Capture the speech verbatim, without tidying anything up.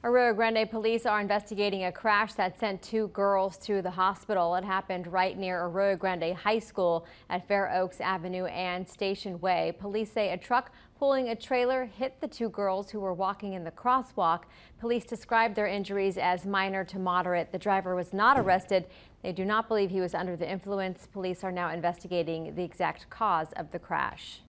Arroyo Grande police are investigating a crash that sent two girls to the hospital. It happened right near Arroyo Grande High School at Fair Oaks Avenue and Station Way. Police say a truck pulling a trailer hit the two girls who were walking in the crosswalk. Police described their injuries as minor to moderate. The driver was not arrested. They do not believe he was under the influence. Police are now investigating the exact cause of the crash.